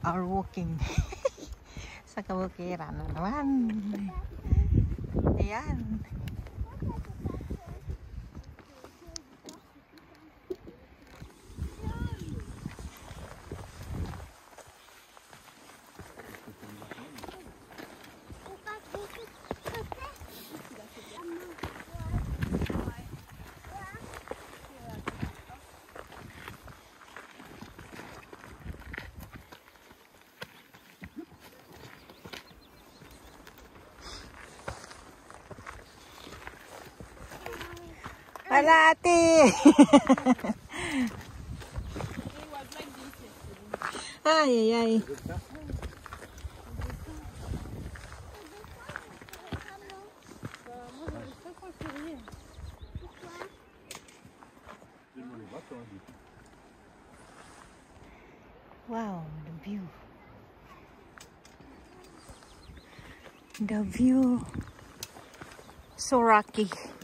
are walking sa kabukiran na naman. Ayan. Wala ate. Ay ay ay. Wow, the view. The view. So rocky.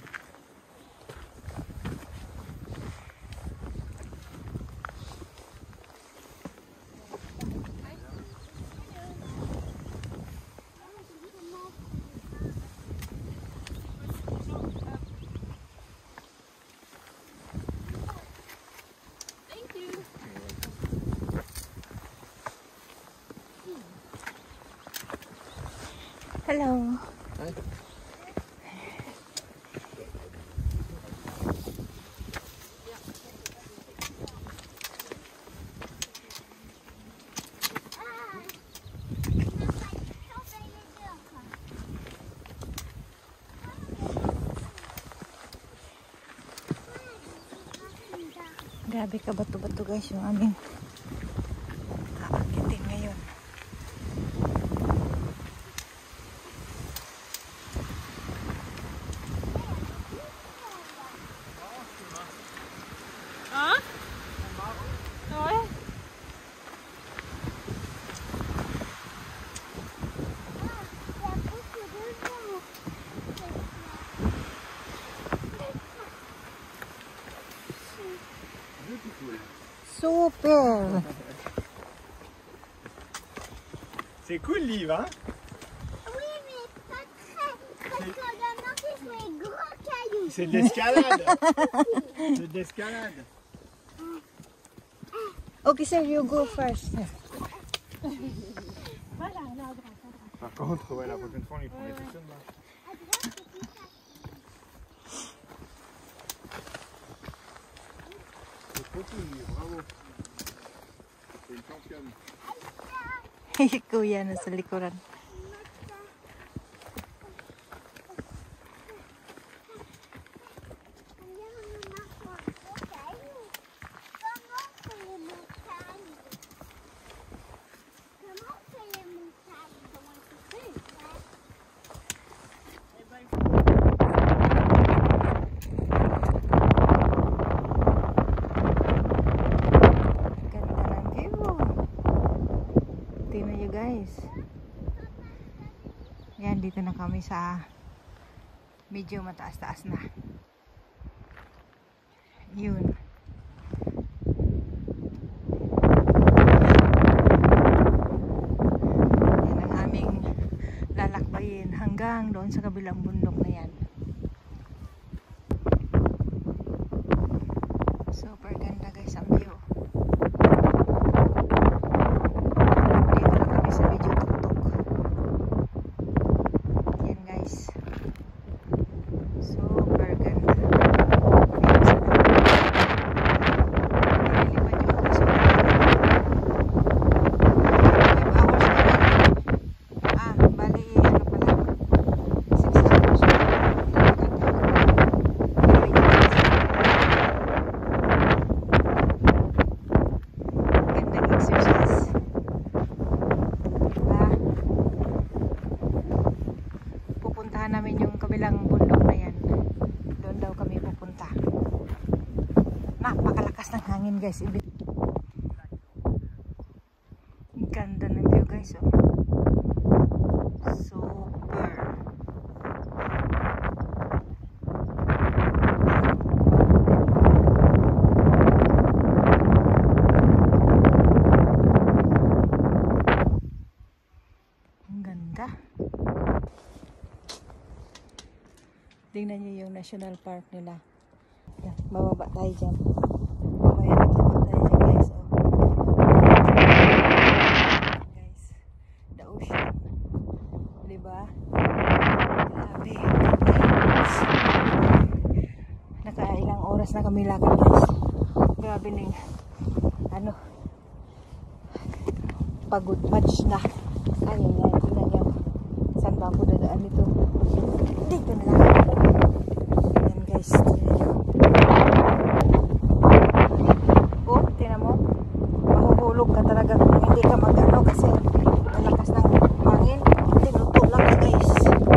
Hello. Hi. Grabe ka bato-bato guys yung aming aakitin ngayon. Super! C'est cool le livre, hein? Oui, mais pas très. Parce qu'on a marqué sur les gros cailloux. C'est de l'escalade. C'est de l'escalade. Okay sir, you go first. Voilà, là, à droite, à droite. Par contre, ouais, la prochaine fois, on les prend les personnes là. À droite, c'est plus ça. C'est trop cool le livre, bravo. C'est une championne. Kuya nasa likuran. Guys, yan, dito na kami sa medyo mataas-taas na yun. Yan ang aming lalakbayin hanggang doon sa kabilang bundok na yan. Super ganda guys ang view. Namin yung kabilang bundok na yan. Doon daw kami pupunta. Napakalakas ng hangin guys. Ganda ng view guys. Oh. Super. Tingnan niyo yung national park nila. Yan, bababa tayo dyan. Mamaya nakita tayo dyan guys. Oh. Guys, the ocean. Diba? Grabe. Nakailang oras na kami lakad guys. Grabe ning ano, pagod match na. Ay, tingnan nyo. Saan ba ako dadaan nito? Dito na lang. Ayan guys, tingnan nyo. Oh, tingnan mo. Mahuhulog ka talaga kung hindi ka mag-ano kasi ang lakas ng hangin. Tinutulak ka guys.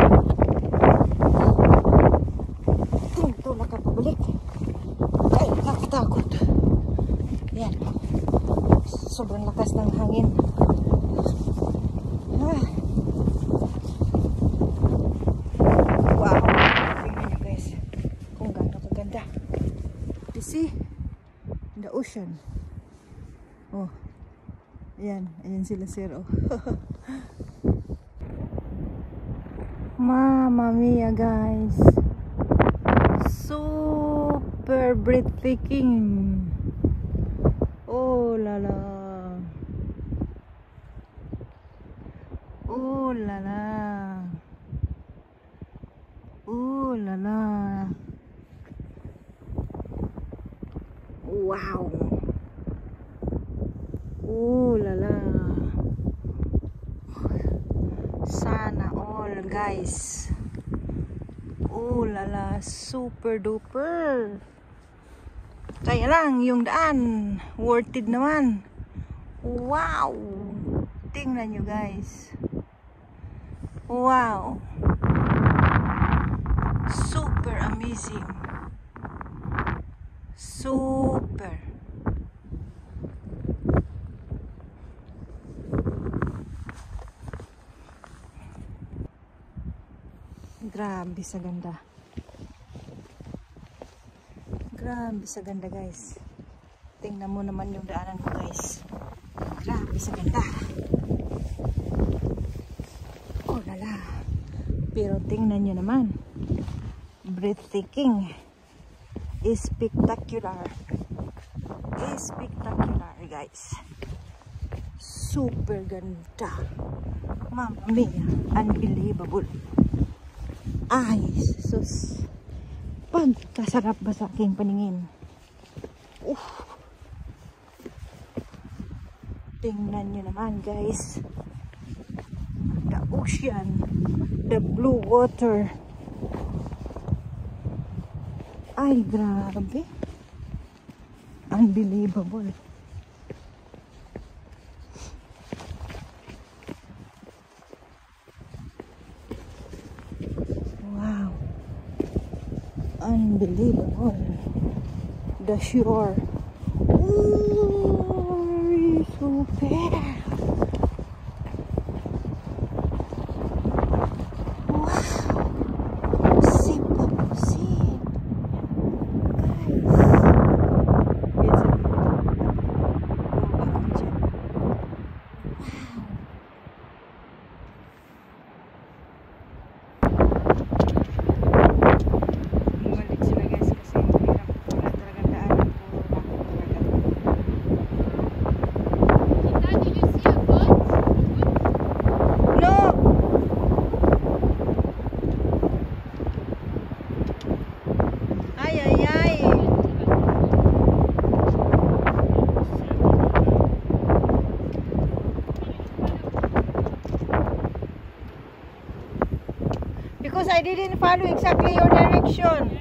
Tinutulak ka pabalik. Ay, nakakatakot. Ayan. Sobrang lakas ng hangin. Ah. Wow. Tingnan nyo guys kung gaano kaganda. You see? The ocean. Oh. Ayan. Ayan sila sir. Oh. Mamma mia guys. Super breathtaking. Oh la la. Oh la la. Oh la la. Wow. Oh la la. Sana all guys. Oh la la, super duper. Kaya lang yung daan, worth it naman. Wow. Tingnan nyo guys. Wow. Super amazing. Super. Grabe sa ganda. Grabe sa ganda guys. Tingnan mo naman yung daanan mo guys. Grabe sa ganda. Oh lala. Pero tingnan nyo naman. Breathtaking. Spectacular. Spectacular guys. Super ganda. Mamma mia. Unbelievable. Ay, sus. Pagkasarap ba sa aking paningin? Tingnan nyo naman guys. The ocean. The blue water. Ay, grabe. Unbelievable. Wow. Unbelievable. The shore. Ooh, super. Because I didn't follow exactly your direction.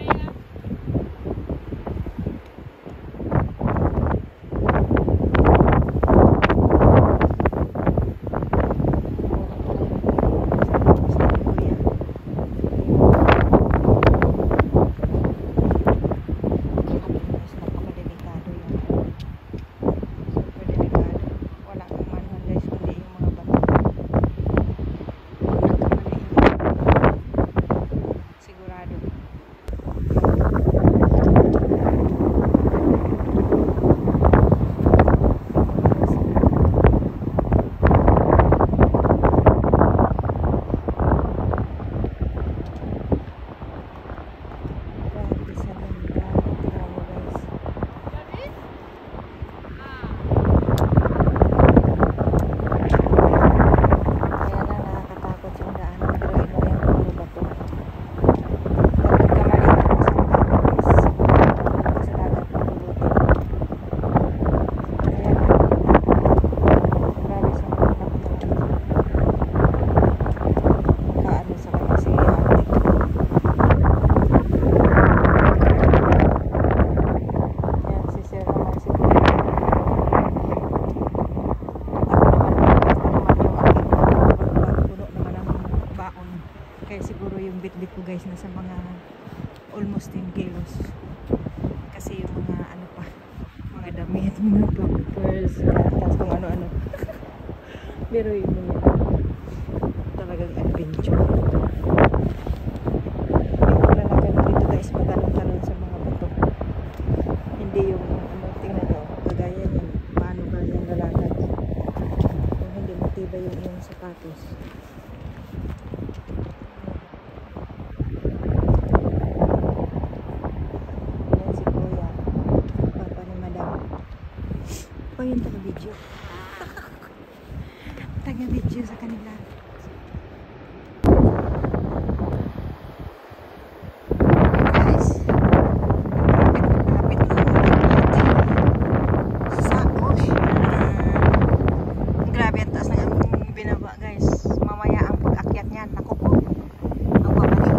ko guys, nasa mga almost 10 kilos. Kasi yung mga ano pa, mga damit, mga pampers, tapos kung ano-ano. Pero yun mo yan. Talagang adventure. Yung paglalakad mo dito guys, magtalon-talon sa mga bato. Hindi yung ano, tingnan nyo, kagaya yun. Paano ba yung lalakad? Kung hindi matibay yung iyong sapatos. Yan si Kuya. Papa ni Madam. O yun, taga-video. Taga-video sa kanila. Guys, malapit na sa Osh. Grabe ang taas ng binaba guys. Mamaya ang pag-akyat niyan. Naku po. Ang babalik.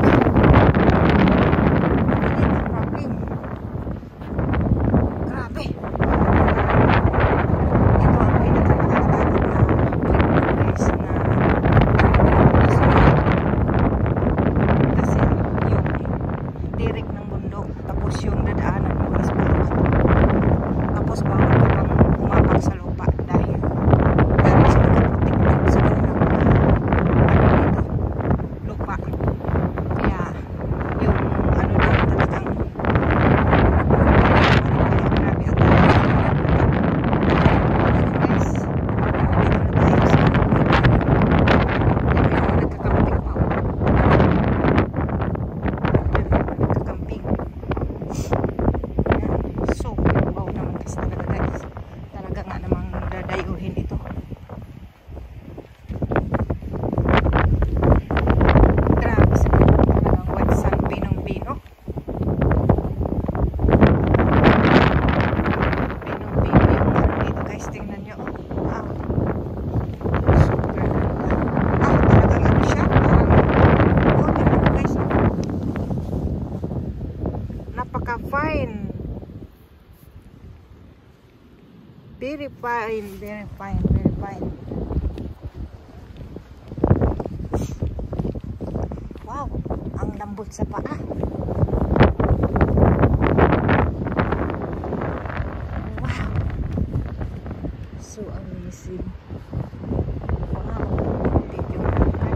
Problem. Grabe. Ito ang pinaka-nakakatakot na point guys na kasi yung direct ng bundok tapos yung dadaanan mo is bato. Tapos bawal ka pang umapag sa lupa dahil sila nakaprotect sa kanilang lupa. Kaya yung ano daw talagang grabe at guys, dito na tayo sa nagkakamping pa. Nagkakamping. So, wow naman kasi talaga guys. Talaga nga namang dadayuhin ito. Grabe sa talagang white sand, pinong-pino. Pinong-pino yung ano dito guys. Tingnan nyo. Wow. Super ganda. Talagang ano siya. Parang, tingnan nyo guys. Napaka-fine. Very fine, very fine, very fine. Wow, ang lambot sa paa. Wow. So amazing. Wow. Video langkat.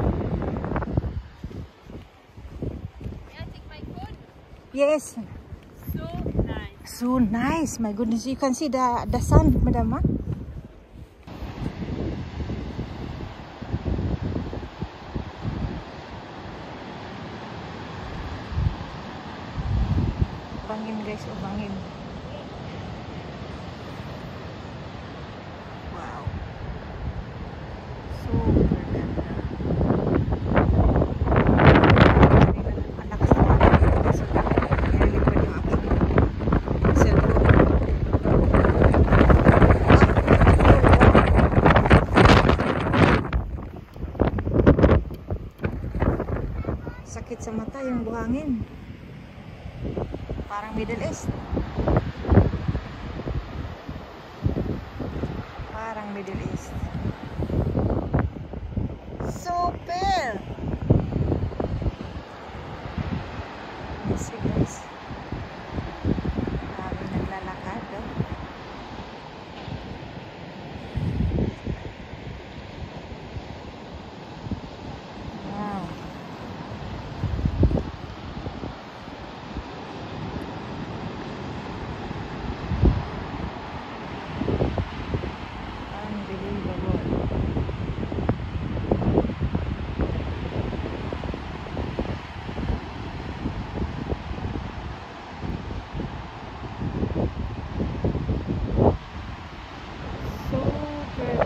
May I take my phone? Yes. So nice. So nice. My goodness, you can see the sun, Madam. Huh? Bangin guys, oh bangin. Wow. Super ganda. Ang lakas na natin dito kasi nililipad yung aking cellphone. Sakit sa mata yung buhangin. Parang Middle East. Parang Middle East. Super! Yes, guys. Maraming naglalakad. Oh. Wow. Unbelievable. Super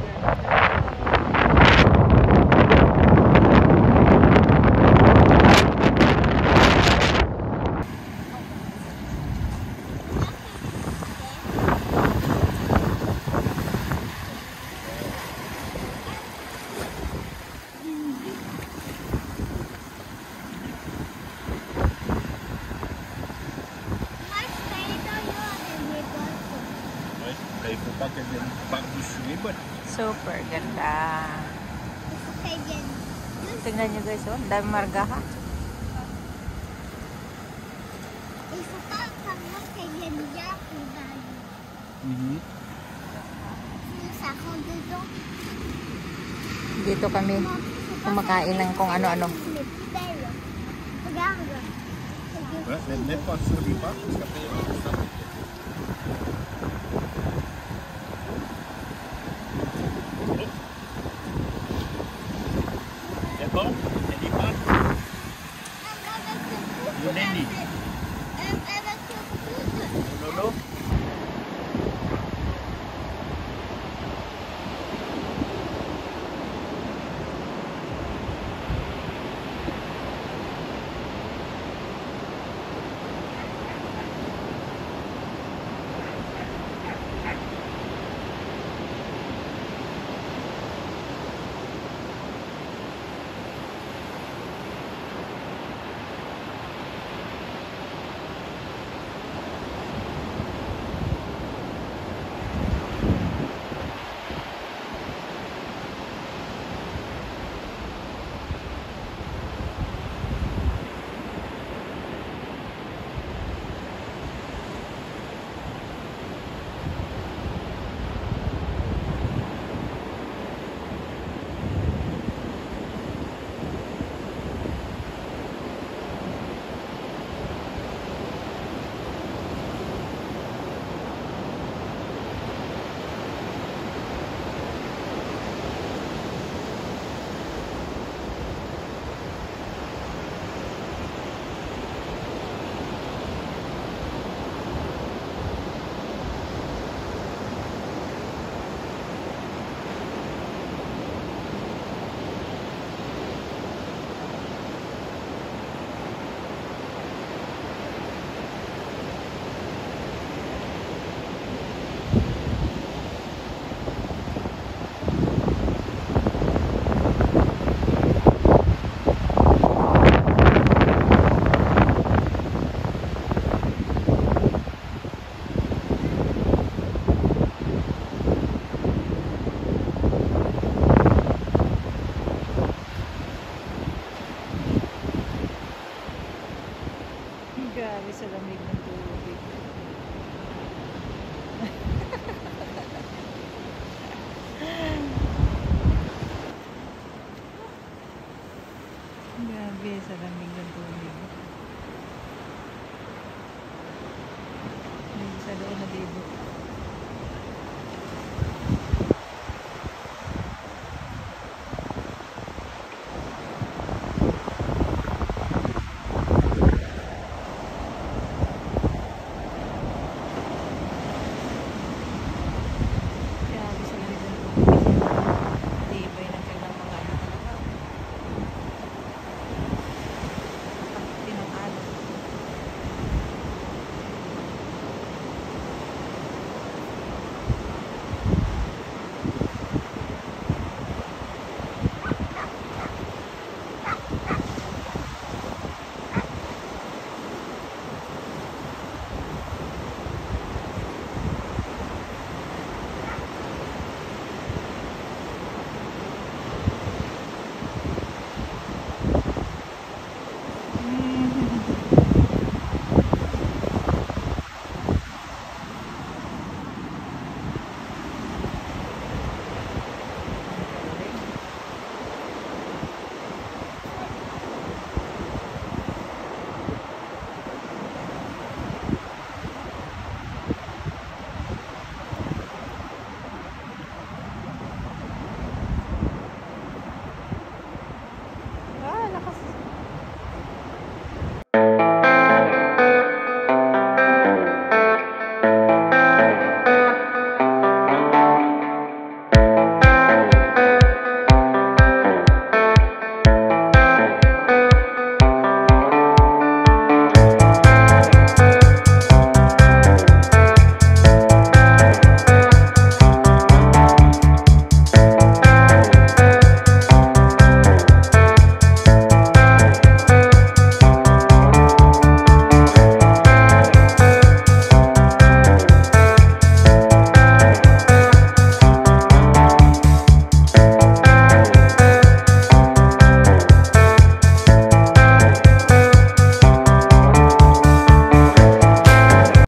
Kaya po pa kasi bagus ribet. Super ganda. Okay, then. Tingnan nyo guys, oh, dami margaha. il faut pas par exemple qu'il y ait une gare pour aller. Mhm. Sinon, ça rentre dedans. Dito kami kumakain ng kung ano-ano. Les poubelles. Regarde. Ouais, mais mets pas sur les pas, parce qu'après, il y aura ça. C'est bon? Elle est pas? You need it. Avec le coude. Non, non. Grabe sa lamig ng tubig. Grabe sa lamig ng tubig. Sa doon na dito.